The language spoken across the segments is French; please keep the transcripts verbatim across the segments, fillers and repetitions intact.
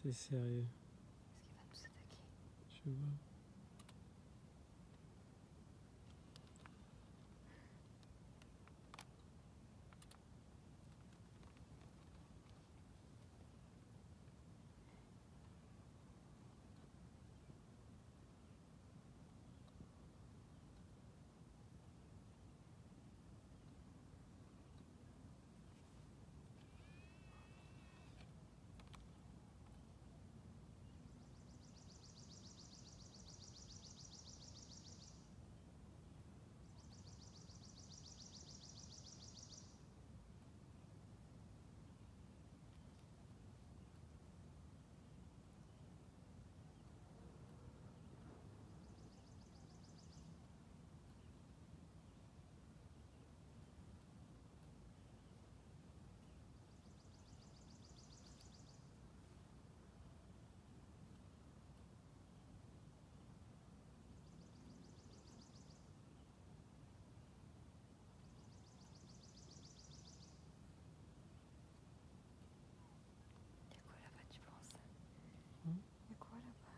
C'est sérieux. Est-ce qu'il va nous attaquer? Je sais pas. Il y a quoi là-bas, tu penses? Hein? Il y a quoi là-bas?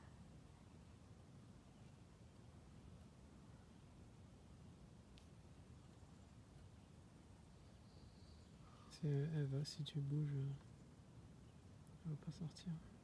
C'est- Elle va, si tu bouges, elle va pas sortir.